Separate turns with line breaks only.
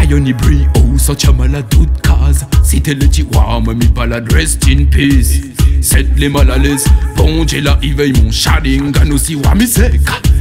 Ayoni bri oh so chama la toute case. Si t'es le chihuahua mi balade rest in peace. Set les mal à l'aise, bon j'ai la éveille mon sharingan aussi wa mi seka.